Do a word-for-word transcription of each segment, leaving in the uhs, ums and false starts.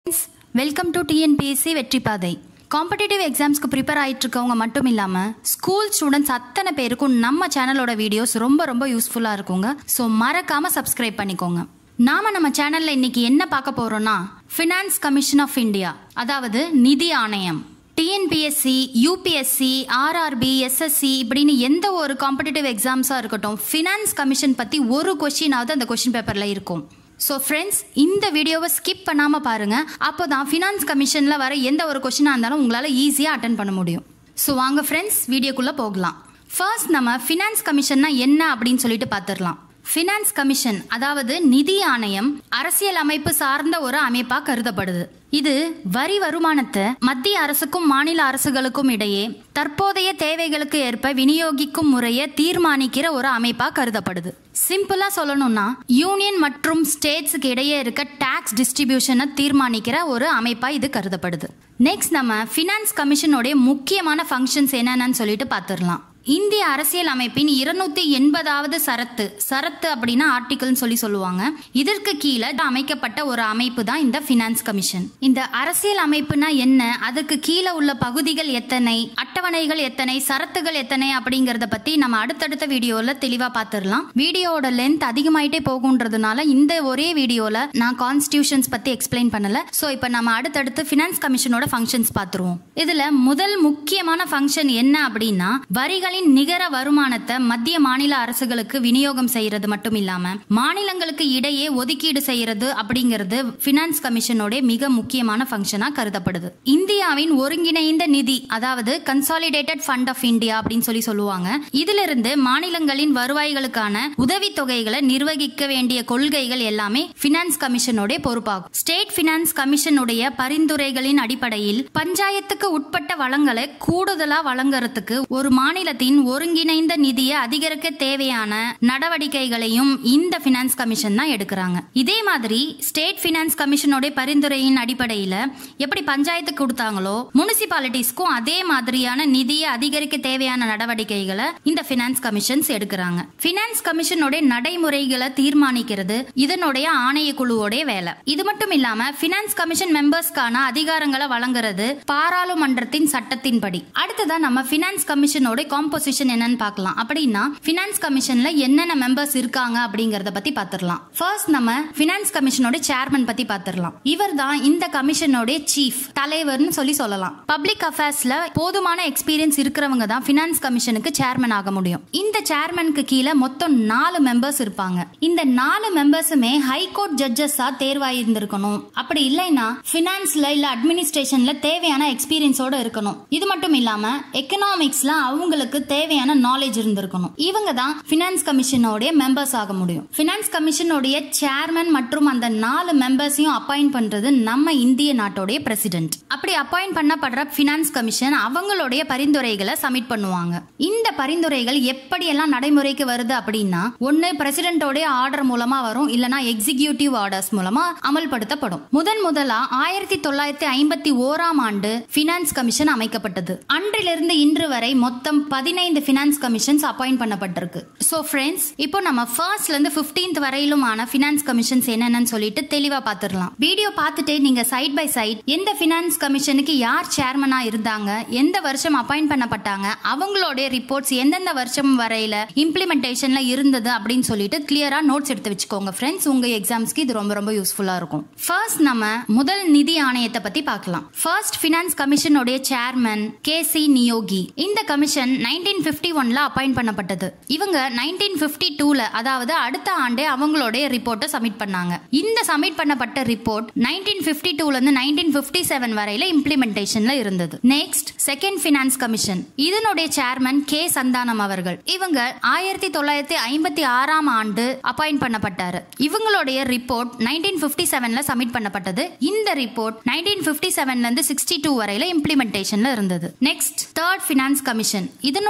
Friends, welcome to T N P S C வெற்றி பாதை. Competitive எக்ஸாம்ஸ்க்கு prepare ஆயிட்டு இருக்கவங்க மட்டும் இல்லாமல் ஸ்கூல் ஸ்டூடெண்ட்ஸ் அத்தனை பேருக்கும் நம்ம சேனலோட வீடியோஸ் ரொம்ப ரொம்ப யூஸ்ஃபுல்லாக இருக்குங்க. ஸோ மறக்காமல் சப்ஸ்கிரைப் பண்ணிக்கோங்க. நாம நம்ம சேனலில் இன்னைக்கு என்ன பார்க்க போகிறோம்னா ஃபினான்ஸ் கமிஷன் ஆஃப் இந்தியா, அதாவது நிதி ஆணையம். T N P S C, U P S C, R R B, S S C இப்படின்னு எந்த ஒரு காம்படிட்டிவ் எக்ஸாம்ஸாக இருக்கட்டும், ஃபினான்ஸ் கமிஷன் பற்றி ஒரு கொஸ்டினாவது அந்த கொஸ்டின் பேப்பரில் இருக்கும். ஸோ ஃப்ரெண்ட்ஸ், இந்த வீடியோவை ஸ்கிப் பண்ணாமல் பாருங்கள். அப்போ தான் ஃபினான்ஸ் கமிஷனில் வர எந்த ஒரு கொஸ்டினாக இருந்தாலும் உங்களால் ஈஸியாக அட்டன் பண்ண முடியும். ஸோ வாங்க ஃப்ரெண்ட்ஸ், வீடியோக்குள்ளே போகலாம். ஃபர்ஸ்ட் நம்ம ஃபினான்ஸ் கமிஷன்னா என்ன அப்படின்னு சொல்லிட்டு பார்த்துடலாம். ஃபினான்ஸ் கமிஷன், அதாவது நிதி ஆணையம், அரசியல் அமைப்பு சார்ந்த ஒரு அமைப்பா கருதப்படுது. இது வரி வருமானத்தை மத்திய அரசுக்கும் மாநில அரசுகளுக்கும் இடையே தற்போதைய தேவைகளுக்கு ஏற்ப விநியோகிக்கும் முறையை தீர்மானிக்கிற ஒரு அமைப்பா கருதப்படுது. சிம்பிளா சொல்லணும்னா யூனியன் மற்றும் ஸ்டேட்ஸுக்கு இடையே இருக்க டாக்ஸ் டிஸ்ட்ரிபியூஷனை தீர்மானிக்கிற ஒரு அமைப்பா இது கருதப்படுது. நெக்ஸ்ட் நம்ம ஃபினான்ஸ் கமிஷனோட முக்கியமான ஃபங்க்ஷன்ஸ் என்னென்னு சொல்லிட்டு பார்த்துடலாம். இந்திய அரசியல் அமைப்பின் இருநூத்தி எண்பதாவது சரத்து சரத்து அப்படின்னா ஆர்டிகிள்னு சொல்லி சொல்லுவாங்க. இதற்கு கீழே அமைக்கப்பட்ட ஒரு அமைப்பு தான் இந்த ஃபினான்ஸ் கமிஷன். இந்த அரசியல் அமைப்புனா என்ன, அதுக்கு கீழே உள்ள பகுதிகள் எத்தனை, அட்டவணைகள் எத்தனை, சரத்துகள் எத்தனை அப்படிங்கறத பத்தி நம்ம அடுத்தடுத்த வீடியோல தெளிவா பார்த்துடலாம். வீடியோட லென்த் அதிகமாயிட்டே போகுன்றதுனால இந்த ஒரே வீடியோல நான் கான்ஸ்டிடியூஷன்ஸ் பத்தி எக்ஸ்பிளைன் பண்ணல. சோ இப்போ நம்ம அடுத்தடுத்து ஃபினான்ஸ் கமிஷனோட ஃபங்க்ஷன்ஸ் பார்த்துருவோம். இதுல முதல் முக்கியமான ஃபங்க்ஷன் என்ன அப்படின்னா வரிகள் நிகர வருமானத்தை மத்திய மாநில அரசுகளுக்கு விநியோகம் செய்யறது மட்டும் இல்லாம மாநிலங்களுக்கு இடையே ஒதுக்கீடு செய்யறது அப்படிங்கிறது ஃபினான்ஸ் கமிஷனோட மிக முக்கியமான ஃபங்க்ஷனா கருதப்படுது. இந்தியாவின் ஒருங்கிணைந்த நிதி, அதாவது கன்சாலிடேட்டட் ஃபண்ட் ஆஃப் இந்தியா அப்படின்னு சொல்லி சொல்லுவாங்க. இதிலிருந்து மாநிலங்களின் வருவாய்களுக்கான உதவி தொகைகளை நிர்வகிக்க வேண்டிய கொள்கைகள் எல்லாமே ஃபினான்ஸ் கமிஷனோட பொறுப்பாகும். ஸ்டேட் ஃபினான்ஸ் கமிஷனுடைய பரிந்துரைகளின் அடிப்படையில் பஞ்சாயத்துக்கு உட்பட்ட வளங்களை கூடுதலா வழங்குறதுக்கு ஒரு மாநில ஒருங்கிணைந்த நிதியை அதிகரிக்க தேவையான நடவடிக்கைகளையும் இந்த ஃபினான்ஸ் கமிஷன் தான் எடுக்கிறாங்க. இதே மாதிரி ஸ்டேட் ஃபினான்ஸ் கமிஷனோட பரிந்துரையின் அடிப்படையில் எப்படி பஞ்சாயத்துக்கு கொடுத்தாங்களோ முனிசிபாலிட்டிஸ்க்கும் அதே மாதிரியான நிதியை அதிகரிக்க தேவையான நடவடிக்கைகளை இந்த ஃபினான்ஸ் கமிஷன்ஸ் எடுக்கிறாங்க. ஃபினான்ஸ் கமிஷனோட நடைமுறைகளை தீர்மானிக்கிறது இதனுடைய ஆணைய குழுவோட வேலை. இது மட்டும் இல்லாம ஃபினான்ஸ் கமிஷன் மெம்பர்ஸ்க்கான அதிகாரங்களை வழங்குறது பாராளுமன்றத்தின் சட்டத்தின்படி. அடுத்ததான் நம்ம ஃபினான்ஸ் கமிஷனோட காம்போசிஷன் என்னன்னு பார்க்கலாம். அப்படின்னா ஃபினான்ஸ் கமிஷன்ல என்னென்ன மெம்பர்ஸ் இருக்காங்க அப்படிங்கறத பத்தி பார்த்துடலாம். ஃபர்ஸ்ட் நம்ம ஃபினான்ஸ் கமிஷனோட சேர்மன் பத்தி பார்த்துடலாம். இவர் தான் இந்த கமிஷனோட சீஃப், தலைவர்னு சொல்லி சொல்லலாம். பப்ளிக் அஃபேர்ஸ்ல போதுமான எக்ஸ்பீரியன்ஸ் இருக்கிறவங்க தான் ஃபினான்ஸ் கமிஷனுக்கு சேர்மன் ஆக முடியும். இந்த சேர்மனுக்கு கீழே மொத்தம் நாலு மெம்பர்ஸ் இருப்பாங்க. இந்த நாலு மெம்பர்ஸுமே ஹைகோர்ட் ஜட்ஜஸா தேர்வாயிருந்திருக்கணும். அப்படி இல்லைன்னா ஃபினான்ஸ்ல இல்ல அட்மினிஸ்ட்ரேஷன்ல தேவையான எக்ஸ்பீரியன்ஸோட இருக்கணும். இது மட்டும் இல்லாம எக்கனாமிக்ஸ்ல அவங்களுக்கு தேவையான நாலேஜ் இருந்திருக்கணும். இவங்க தான் ஃபினான்ஸ் கமிஷனோட மெம்பர்ஸ் ஆக முடியும். ஃபினான்ஸ் கமிஷனோட சேர்மன் மற்றும் அந்த நாலு மெம்பர்ஸையும் அப்பாயிண்ட் பண்றது நம்ம இந்திய நாட்டோட பிரசிடென்ட். அப்படி அப்பாயிண்ட் பண்ணப்படுற ஃபினான்ஸ் கமிஷன் அவங்களுடைய பரிந்துரைகளை சப்மிட் பண்ணுவாங்க. இந்த பரிந்துரைகள் எப்படியெல்லாம் நடைமுறைக்கு வருது அப்படின்னா ஒன்னு பிரசிடென்டோட ஆர்டர் மூலமா வரும், இல்லனா எக்ஸிகியூட்டிவ் ஆர்டர்ஸ் மூலமா அமல்படுத்தப்படும். முதன் முதலா ஆயிரத்தி தொள்ளாயிரத்தி ஐம்பத்தி ஓராம் ஆண்டு ஃபினான்ஸ் கமிஷன் அமைக்கப்பட்டது. அன்றிலிருந்து இன்று வரை மொத்தம் பதினைந்து ஃபினான்ஸ் கமிஷன்ஸ் அப்பாயிண்ட் பண்ணப்பட்டிருக்கு. சோ ஃப்ரெண்ட்ஸ், இப்போ நம்ம ஃபர்ஸ்ட்ல இருந்து பதினைந்து வரையிலுமான ஃபினான்ஸ் கமிஷன்ஸ் என்னன்னு சொல்லிட்டு தெளிவா பார்த்துடலாம். வீடியோ பார்த்துட்டு நீங்க சைட் பை சைட் எந்த ஃபினான்ஸ் கமிஷனுக்கு யார் சேர்மனா இருந்தாங்க, எந்த வருஷம் அப்பாயிண்ட் பண்ணப்பட்டாங்க, அவங்களுடைய ரிப்போர்ட்ஸ் எந்தெந்த வருஷம் வரையில இம்ப்ளிமெண்டேஷன்ல இருந்தது அப்படின்னு சொல்லிட்டு கிளியரா நோட்ஸ் எடுத்து வச்சுக்கோங்க ஃப்ரெண்ட்ஸ். உங்க எக்ஸாம்ஸ்க்கு இது ரொம்ப ரொம்ப யூஸ்ஃபுல்லா இருக்கும். ஃபர்ஸ்ட் நம்ம முதல் நிதி ஆணையத்தை பத்தி பார்க்கலாம். ஃபர்ஸ்ட் ஃபினான்ஸ் கமிஷனுடைய சேர்மன் கே சி நியோகி. இந்த கமிஷன் நைன்டீன் பிப்டி ஒன்ல அப்பாயிண்ட் பண்ணப்பட்டது. இவங்க நைன்டீன் பிப்டி டூல, அதாவது அடுத்த ஆண்டே அவங்களுடைய ரிப்போர்ட்டை சப்மிட் பண்ணாங்க. இந்த சப்மிட் பண்ணப்பட்ட ரிப்போர்ட் நைன்டீன் பிப்டி டூல இருந்து நைன்டீன் பிப்டி செவன் வரையில இம்ப்ளிமெண்டேஷன்ல இருந்தது. Next second finance commission. இதனுடைய சேர்மன் கே சந்தானம் அவர்கள். இவங்க ஆயிரத்தி தொள்ளாயிரத்தி ஐம்பத்தி ஆறாம் ஆண்டு அப்பாயிண்ட் பண்ணப்பட்டாரு. இவங்களுடைய ரிப்போர்ட் நைன்டீன் பிப்டி செவன்ல சப்மிட் பண்ணப்பட்டது. இந்த ரிப்போர்ட் நைன்டீன் பிப்டி செவன்ல இருந்து சிக்ஸ்டி டூ வரையில இம்ப்ளிமெண்டேஷன்ல இருந்தது. Next third finance commission. இதனுடைய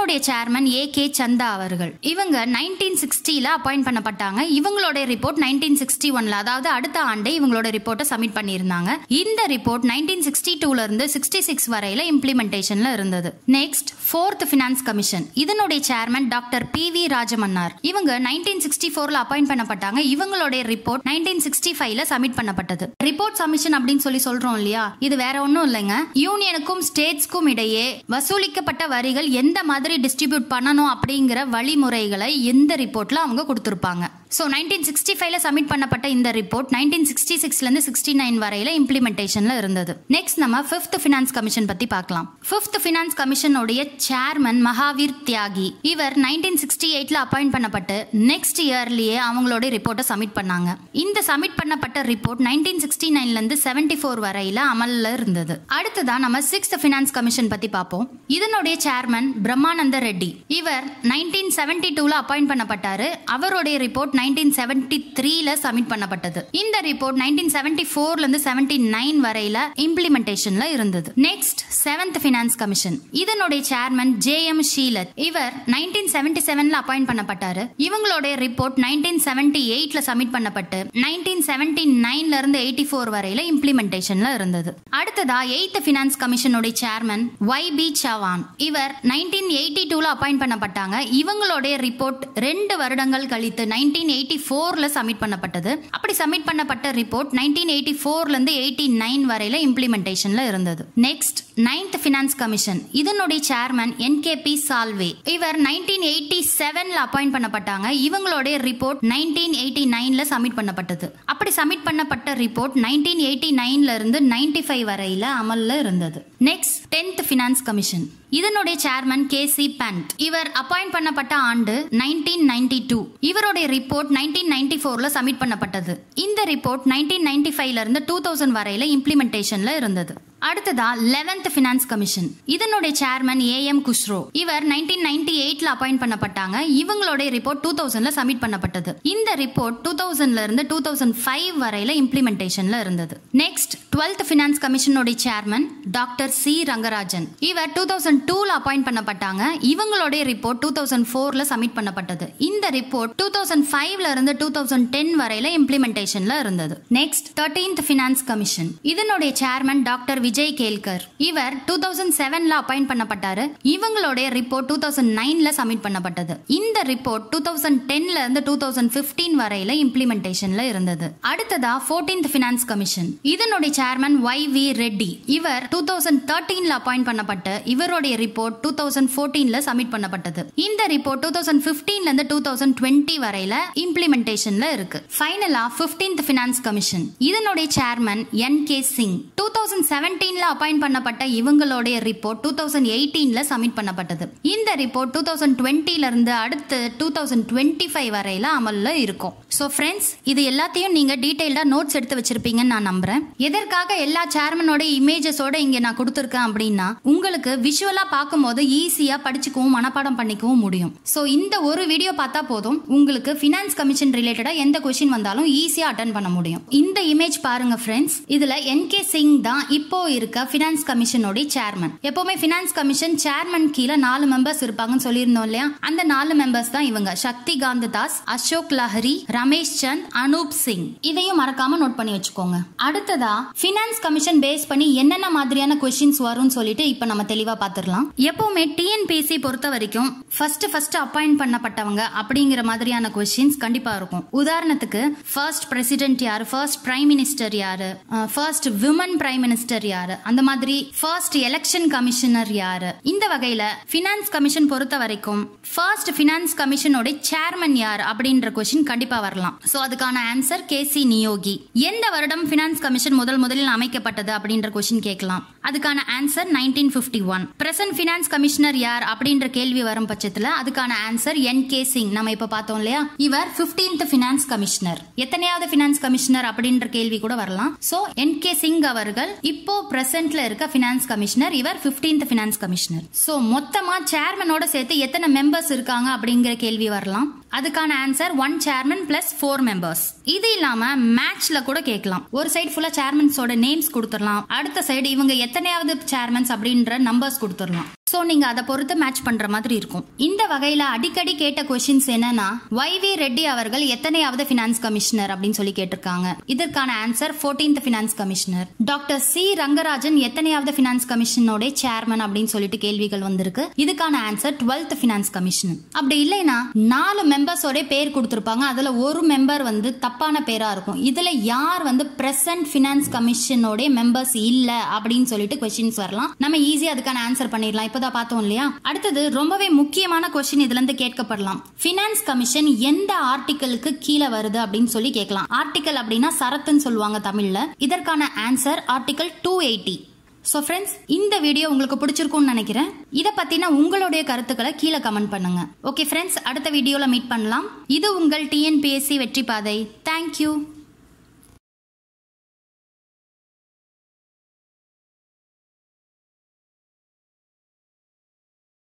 இதனுடைய சேர்மன் ஏ கே சந்தா அவர்கள். இவங்க நைன்டீன் சிக்ஸ்டில அப்பாயிண்ட் பண்ணப்பட்டாங்க. இவங்களோட ரிப்போர்ட் நைன்டீன் சிக்ஸ்டி ஒன்ல அதாவது அடுத்த ஆண்டே இவங்களோட ரிப்போர்ட்டை சப்மிட் பண்ணியிருந்தாங்க. இந்த ரிப்போர்ட் நைன்டீன் சிக்ஸ்டி டூல இருந்து சிக்ஸ்டி சிக்ஸ் வரையில இம்ப்ளிமெண்டேஷன்ல இருந்தது. Next fourth finance commission. இதனுடைய chairman doctor P V Rajamannar. இவங்க நைன்டீன் சிக்ஸ்டி ஃபோர்ல அப்பாயிண்ட் பண்ணப்பட்டாங்க. இவங்களுடைய ரிப்போர்ட் நைன்டீன் சிக்ஸ்டி ஃபைவ்ல சப்மிட் பண்ணப்பட்டது. ரிப்போர்ட் சப்மிஷன் அப்படின்னு சொல்லி சொல்றோம் இல்லையா, இது வேற ஒன்றும் இல்லைங்க. யூனியனுக்கும் ஸ்டேட்ஸ்க்கும் இடையே வசூலிக்கப்பட்ட வரிகள் எந்த மாதிரி டிஸ்ட்ரிபியூட் பண்ணணும் அப்படிங்கிற வழிமுறைகளை இந்த ரிப்போர்ட்ல அவங்க கொடுத்திருப்பாங்க. சோ நைன்டீன் சிக்ஸ்டி ஃபைவ்ல சப்மிட் பண்ணப்பட்ட இந்த ரிப்போர்ட் நைன்டீன் சிக்ஸ்டி சிக்ஸ்ல இருந்து சிக்ஸ்டி நைன் வரையில இம்ப்ளிமெண்டேஷன்ல இருந்தது. நெக்ஸ்ட் நம்ம ஃபிஃப்த் ஃபினான்ஸ் கமிஷன் பத்தி பார்க்கலாம். ஃபிஃப்த் ஃபினான்ஸ் கமிஷனுடைய சேர்மன் மகாவீர் தியாகி. இவர் நைன்டீன் சிக்ஸ்டி எயிட்ல அப்பாயிண்ட் பண்ணப்பட்டு நெக்ஸ்ட் இயர்லயே அவங்களோட ரிப்போர்ட்டை சப்மிட் பண்ணாங்க. இந்த சப்மிட் பண்ணப்பட்ட ரிப்போர்ட் நைன்டீன் சிக்ஸ்டி நைன்ல இருந்து செவன்டி ஃபோர் வரையில அமல்ல இருந்தது. அடுத்ததா நம்ம சிக்ஸ்த் ஃபினான்ஸ் கமிஷன் பத்தி பார்ப்போம். இதனுடைய சேர்மன் பிரம்மானந்த ரெட்டி. இவர் நைன்டீன் செவன்டி டூல அப்பாயிண்ட் பண்ணப்பட்டாரு. அவருடைய ரிப்போர்ட் நைன்டீன் செவன்டி த்ரீல சப்மிட் பண்ணப்பட்டது. இந்த ரிப்போர்ட் நைன்டீன் செவன்டி ஃபோர்ல இருந்து செவன்டி நைன் வரையில இம்ப்ளிமெண்டேஷன்ல இருந்தது. Next seventh finance commission. இதனுடைய சேர்மன் ஜே எம் ஷீலத். இவர் நைன்டீன் செவன்டி செவன்ல அப்பாயிண்ட் பண்ணப்பட்டாரு. இவங்களுடைய ரிப்போர்ட் நைன்டீன் செவன்டி எயிட்ல சப்மிட் பண்ணப்பட்டு நைன்டீன் செவன்டி நைன்ல இருந்து எயிட்டி ஃபோர் வரையில இம்ப்ளிமெண்டேஷன்ல இருந்தது. அடுத்ததா எய்த் ஃபினான்ஸ் கமிஷனுடைய சேர்மன் ஒய் பி சவான். இவர் நைன்டீன் எயிட்டி டூல அப்பாயிண்ட் பண்ணப்பட்டாங்க. இவங்களுடைய ரிப்போர்ட் ரெண்டு வருடங்கள் கழித்து நைன்டீன் எயிட்டி ஃபோர்ல சப்மிட் பண்ணப்பட்டது. அப்படி சப்மிட் பண்ணப்பட்ட ரிப்போர்ட் நைன்டீன் எயிட்டி ஃபோர்ல இருந்து எயிட்டி நைன் வரையில இம்ப்ளிமெண்டேஷன்ல இருந்தது. Next ninth finance commission. இதனுடைய chairman N K P Salve. இவர் நைன்டீன் எயிட்டி செவன்ல அப்பாயிண்ட் பண்ணப்பட்டாங்க. இவங்களுடைய ரிப்போர்ட் நைன்டீன் எயிட்டி நைன்ல சப்மிட் பண்ணப்பட்டது. அப்படி சப்மிட் பண்ணப்பட்ட ரிப்போர்ட் நைன்டீன் எயிட்டி நைன்ல இருந்து நைன்டி ஃபைவ் வரையில அமல்ல இருந்தது. Next tenth finance commission. இதனுடைய சேர்மன் கே சி பண்ட். இவர் அப்பாயிண்ட் பண்ணப்பட்ட ஆண்டு நைன்டீன் நைன்டி டூ. இவருடைய ரிப்போர்ட் நைன்டீன் நைன்டி ஃபோர்ல சப்மிட் பண்ணப்பட்டது. இந்த ரிப்போர்ட் நைன்டீன் நைன்டி ஃபைவ்ல இருந்து டூ தௌசண்ட் வரையில இம்ப்ளிமெண்டேஷன்ல இருந்தது. அடுத்ததா லெவன்த் ஃபினான்ஸ் கமிஷன். இதனுடைய சேர்மன் ஏ எம் குஷ்ரோ. இவர் நைன்டீன் நைன்டி எயிட்ல அப்பாயிண்ட் பண்ணப்பட்டாங்க. இவங்களுடைய ரிப்போர்ட் டூ தௌசண்ட்ல சப்மிட் பண்ணப்பட்டது. இந்த ரிப்போர்ட் டூ தௌசண்ட்ல இருந்து டூ தௌசண்ட் ஃபைவ் வரையில இம்ப்ளிமெண்டேஷன்ல இருந்தது. நெக்ஸ்ட் டுவெல்த் ஃபினான்ஸ் கமிஷனுடைய சேர்மன் டாக்டர் சி ரங்கராஜன். இவர் டூ தௌசண்ட் டூல அப்பாயிண்ட் பண்ணப்பட்டாங்க. இவங்களுடைய ரிப்போர்ட் டூ தௌசண்ட் ஃபோர்ல சப்மிட் பண்ணப்பட்டது. இந்த ரிப்போர்ட் டூ தௌசண்ட் ஃபைவ்ல இருந்து டூ தௌசண்ட் டென் வரையில இம்ப்ளிமெண்டேஷன்ல இருந்தது. Next thirteenth finance commission. இதனுடைய சேர்மன் டாக்டர் விஜய் கேல்கர். இவர் டூ தௌசண்ட் செவன்ல அப்பாயிண்ட் பண்ணப்பட்டாரு. இவங்களுடைய ரிப்போர்ட் டூ தௌசண்ட் நைன்ல சப்மிட் பண்ணப்பட்டது. இந்த ரிப்போர்ட் டூ தௌசண்ட் டென்ல இருந்து டூ தௌசண்ட் பிப்டீன் வரையில இம்ப்ளிமெண்டேஷன்ல இருந்தது. அடுத்ததா ஃபோர்டீன்த் ஃபினான்ஸ் கமிஷன். இதனுடைய சேர்மன் ஒய் வி ரெட்டி. இவர் டூ தௌசண்ட் தேர்ட்டீன்ல அப்பாயிண்ட் பண்ணப்பட்டு இவருடைய ரிப்போர்ட் டூ தௌசண்ட் ஃபோர்டீன்ல சப்மிட் பண்ணப்பட்டது. இந்த ரிப்போர்ட் டூ தௌசண்ட் பிப்டீன்ல இருந்து டூ தௌசண்ட் டுவெண்ட்டி வரையில இம்ப்ளிமெண்டேஷன்ல இருக்கு. ஃபைனலா ஃபிஃப்டீன்த் ஃபினான்ஸ் கமிஷன். இதனுடைய chairman N K Singh. Two thousand செவன்டீன்ல அப்பாயிண்ட் பண்ணப்பட்ட இவங்களுடைய ரிப்போர்ட் டூ தௌசண்ட் எயிட்டீன்ல சப்மிட் பண்ணப்பட்டது. இந்த ரிப்போர்ட் டூ தௌசண்ட் டுவெண்ட்டில இருந்து அடுத்து டூ தௌசண்ட் டுவெண்ட்டி ஃபைவ் வரையில அமல்ல இருக்கும். சோ ஃப்ரெண்ட்ஸ், இது எல்லாத்தையும் நீங்க டீடைல்டா நோட்ஸ் எடுத்து வச்சிருப்பீங்கன்னு நான் நம்புறேன். எதற்காக எல்லா சேர்மனோட இமேஜஸோட இங்க நான் கொடுத்திருக்கேன் அப்படின்னா உங்களுக்கு விஷுவலா பார்க்கும்போது ஈஸியா படிச்சுக்கவும் மனப்பாடம் பண்ணிக்கவும் முடியும். சோ இந்த ஒரு வீடியோ பார்த்தா போதும், உங்களுக்கு ஃபினான்ஸ் கமிஷன் ரிலேட்டடா எந்த क्वेश्चन வந்தாலும் ஈஸியா அட்டெண்ட் பண்ண முடியும். இந்த இமேஜ் பாருங்க ஃப்ரெண்ட்ஸ், இதுல என் கே சிங் தான் இப்போ இருக்க ஃபினான்ஸ் கமிஷனோட சேர்மன். எப்பவுமே ஃபினான்ஸ் கமிஷன் சேர்மன் கீழே நாலு மெம்பர்ஸ் இருப்பாங்கன்னு சொல்லியிருந்தோம் இல்லையா, அந்த நாலு மெம்பர்ஸ் தான் இவங்க. சக்தி காந்த தாஸ், அசோக் லஹரி, ரமேஷ் சந்த், அனூப் சிங். இதையும் மறக்காம நோட் பண்ணி வச்சுக்கோங்க. அடுத்ததா ஃபினான்ஸ் கமிஷன் பேஸ் பண்ணி என்னென்ன மாதிரியான क्वेश्चंस வரும்னு சொல்லிட்டு இப்ப நம்ம தெளிவா பாத்துறலாம். எப்பவுமே T N P S C பொறுத்த வரைக்கும் ஃபர்ஸ்ட் ஃபர்ஸ்ட் அப்பாயிண்ட் பண்ணப்பட்டவங்க அப்படிங்கிற மாதிரியான क्वेश्चंस கண்டிப்பா இருக்கும். உதாரணத்துக்கு ஃபர்ஸ்ட் பிரசிடென்ட் யாரு, ஃபர்ஸ்ட் பிரைம் மினிஸ்டர் யாரு, ஃபர்ஸ்ட் விமன் பிரைம் மினிஸ்டர் யாரு, அந்த மாதிரி ஃபர்ஸ்ட் எலெக்ஷன் கமிஷனர் யாரு. இந்த வகையில ஃபினான்ஸ் கமிஷன் பொறுத்த வரைக்கும் ஃபர்ஸ்ட் ஃபினான்ஸ் கமிஷனோட சேர்மன் யார் அப்படின்ற क्वेश्चन கண்டிப்பா வரலாம். சோ அதுக்கான ஆன்சர் கே சி நியோகி. எந்த வருடம் ஃபினான்ஸ் கமிஷன் முதல் முதலில் அமைக்கப்பட்டது அப்படின்ற क्वेश्चन கேட்கலாம். அதுக்கான answer nineteen fifty one. Present finance commissioner யார் அப்படின்ற கேள்வி வரும் பட்சத்துல அதுக்கான ஆன்சர் என் கே சிங். நம்ம இப்ப பார்த்தோம் இல்லையா, இவர் பிப்டீன்த் ஃபினான்ஸ் கமிஷனர். எத்தனையாவது ஃபினான்ஸ் கமிஷனர் அப்படின்ற கேள்வி கூட வரலாம். சோ என் கே சிங் அவர்கள் இப்போ பிரசன்ட்ல இருக்க ஃபினான்ஸ் கமிஷனர். இவர் பிப்டீன்த் ஃபினான்ஸ் கமிஷனர். சோ மொத்தமா சேர்மனோட சேர்த்து எத்தனை மெம்பர்ஸ் இருக்காங்க அப்படிங்கிற கேள்வி வரலாம். அதுக்கான answer one chairman plus four members. இது இல்லாம மேட்ச்ல கூட கேட்கலாம். ஒரு சைடு ஃபுல்லா சேர்மன்ஸோட நேம்ஸ் கொடுத்துடலாம், அடுத்த சைடு இவங்க எத்தனையாவது சேர்மன்ஸ் அப்படின்ற நம்பர்ஸ் கொடுத்துடலாம். சோ நீங்க அதை பொறுத்து மேட்ச் பண்ற மாதிரி இருக்கும். இந்த வகையில அடிக்கடி கேட்ட கொஸ்டின்ஸ் என்னன்னா, ஒய் வி ரெட்டி அவர்கள் எத்தனையாவது பினான்ஸ் கமிஷனர் அப்படின்னு சொல்லி கேட்டிருக்காங்க. இதற்கான ஆன்சர் பதினான்காவது finance commissioner. Doctor C Rangarajan எத்தனையாவது பினான்ஸ் கமிஷனோட சேர்மன் அப்படின்னு சொல்லிட்டு கேள்விகள் வந்திருக்கு. இதுக்கான ஆன்சர் பன்னிரண்டாவது பினான்ஸ் கமிஷன். அப்படி இல்லைன்னா நாலு மெம்பர்ஸோட பேர் கொடுத்திருப்பாங்க, அதுல ஒரு மெம்பர் வந்து தப்பான பேரா இருக்கும். இதுல யார் வந்து பிரசன்ட் பினான்ஸ் கமிஷனோட மெம்பர்ஸ் இல்ல அப்படின்னு சொல்லிட்டு கொஸ்டின்ஸ் வரலாம். நம்ம ஈஸியா அதுக்கான ஆன்சர் பண்ணிடலாம். இப்பதான் பார்த்தோம் இல்லையா. அடுத்தது ரொம்பவே முக்கியமான கொஸ்டின் இதுல இருந்து கேட்கப்படலாம். பினான்ஸ் கமிஷன் எந்த ஆர்டிகிளுக்கு கீழே வருது அப்படின்னு சொல்லி கேட்கலாம். ஆர்டிகல் அப்படின்னா சரத்துன்னு சொல்லுவாங்க தமிழ்ல. இதற்கான answer article two eighty. So friends, இந்த வீடியோ உங்களுக்கு பிடிச்சிருக்கும்னு நினைக்கிறேன். இத பத்தின உங்களுடைய கருத்துக்களை கீழே கமெண்ட் பண்ணுங்க. ஓகே ஃப்ரெண்ட்ஸ், அடுத்த வீடியோல மீட் பண்ணலாம். இது உங்கள் டிஎன்பிஎஸ்சி வெற்றி பாதை. தேங்க்யூ.